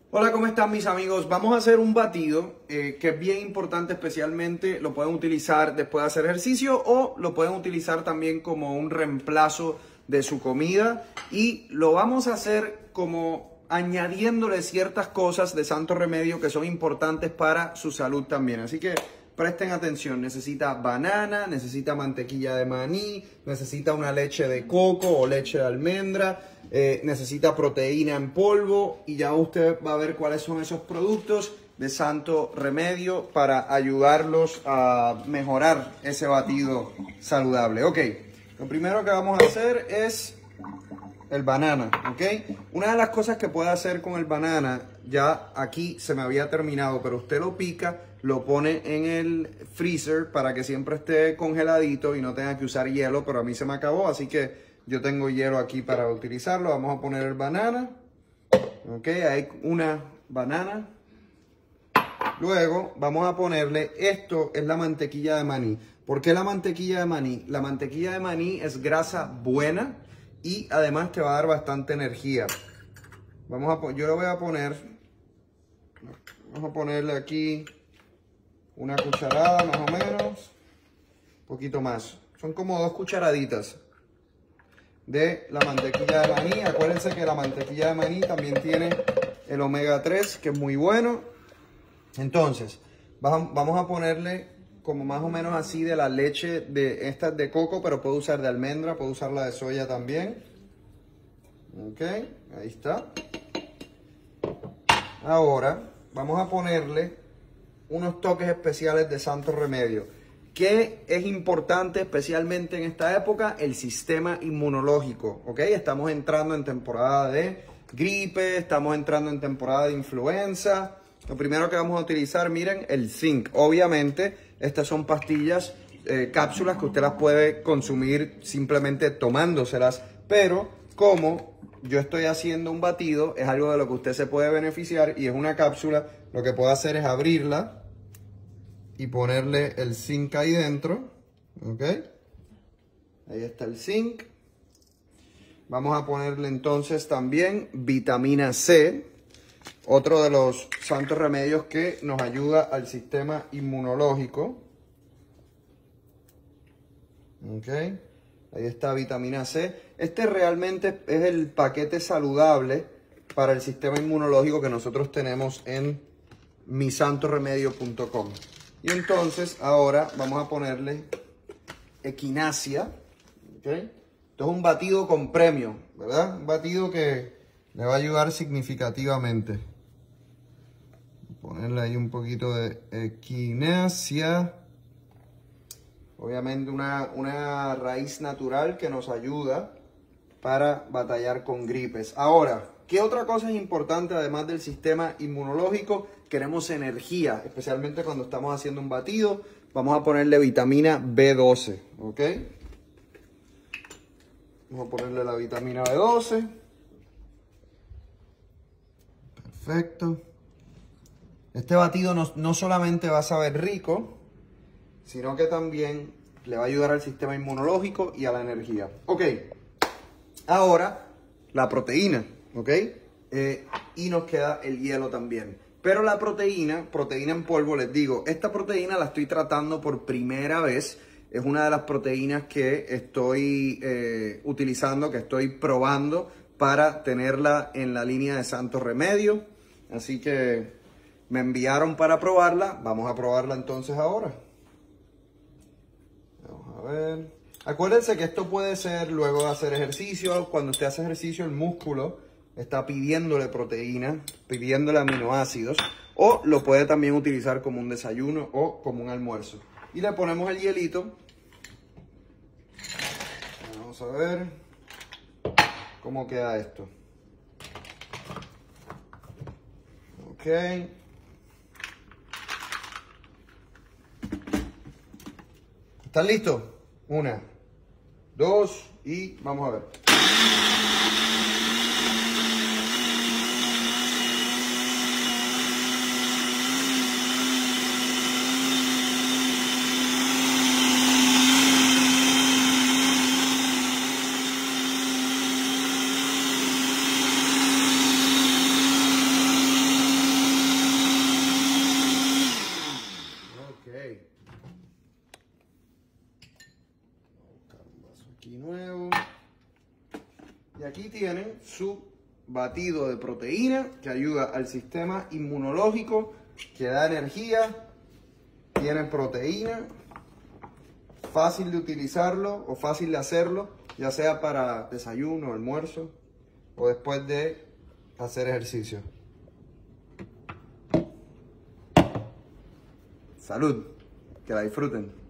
Hola, ¿cómo están mis amigos? Vamos a hacer un batido que es bien importante, especialmente lo pueden utilizar después de hacer ejercicio o lo pueden utilizar también como un reemplazo de su comida, y lo vamos a hacer como añadiéndole ciertas cosas de santo remedio que son importantes para su salud también. Así que presten atención, necesita banana, necesita mantequilla de maní, necesita una leche de coco o leche de almendra, necesita proteína en polvo, y ya usted va a ver cuáles son esos productos de santo remedio para ayudarlos a mejorar ese batido saludable. Ok, lo primero que vamos a hacer es el banana, ¿ok? Una de las cosas que puede hacer con el banana, ya aquí se me había terminado, pero usted lo pica, lo pone en el freezer para que siempre esté congeladito y no tenga que usar hielo, pero a mí se me acabó, así que yo tengo hielo aquí para utilizarlo. Vamos a poner el banana, ¿ok? Hay una banana. Luego vamos a ponerle, esto es la mantequilla de maní. ¿Por qué la mantequilla de maní? La mantequilla de maní es grasa buena y además te va a dar bastante energía. Yo le voy a poner, vamos a ponerle aquí una cucharada más o menos, un poquito más. Son como 2 cucharaditas de la mantequilla de maní. Acuérdense que la mantequilla de maní también tiene el omega 3, que es muy bueno. Entonces, vamos a ponerle como más o menos así de la leche de estas de coco, pero puedo usar de almendra, puedo usar la de soya también. Ok, ahí está. Ahora vamos a ponerle unos toques especiales de santo remedio. ¿Qué es importante especialmente en esta época? El sistema inmunológico, ¿ok? Estamos entrando en temporada de gripe, estamos entrando en temporada de influenza. Lo primero que vamos a utilizar, miren, el zinc. Obviamente, estas son pastillas, cápsulas que usted las puede consumir simplemente tomándoselas, pero como yo estoy haciendo un batido, es algo de lo que usted se puede beneficiar y es una cápsula. Lo que puedo hacer es abrirla y ponerle el zinc ahí dentro, ¿ok? Ahí está el zinc. Vamos a ponerle entonces también vitamina C, otro de los santos remedios que nos ayuda al sistema inmunológico. Ok, ahí está vitamina C. Este realmente es el paquete saludable para el sistema inmunológico que nosotros tenemos en misantoremedio.com. Y entonces ahora vamos a ponerle equinacia. ¿Okay? Esto es un batido con premio, ¿verdad? Un batido que le va a ayudar significativamente. Ponerle ahí un poquito de equinacia. Obviamente una raíz natural que nos ayuda para batallar con gripes. Ahora, ¿qué otra cosa es importante además del sistema inmunológico? Queremos energía, especialmente cuando estamos haciendo un batido. Vamos a ponerle vitamina B12, ¿ok? Vamos a ponerle la vitamina B12. Perfecto. Este batido no solamente va a saber rico, sino que también le va a ayudar al sistema inmunológico y a la energía. Ok, ahora la proteína, ¿ok? Y nos queda el hielo también. Pero la proteína en polvo, les digo, esta proteína la estoy tratando por primera vez. Es una de las proteínas que estoy utilizando, que estoy probando para tenerla en la línea de Santo Remedio. Así que me enviaron para probarla. Vamos a probarla entonces ahora. Vamos a ver. Acuérdense que esto puede ser luego de hacer ejercicio. Cuando usted hace ejercicio, el músculo está pidiéndole proteína, pidiéndole aminoácidos, o lo puede también utilizar como un desayuno o como un almuerzo. Y le ponemos el hielito. Vamos a ver cómo queda esto. Ok. ¿Están listos? 1, 2 y vamos a ver. Aquí nuevo. Y aquí tienen su batido de proteína que ayuda al sistema inmunológico, que da energía, tiene proteína, fácil de utilizarlo o fácil de hacerlo, ya sea para desayuno, almuerzo o después de hacer ejercicio. Salud, que la disfruten.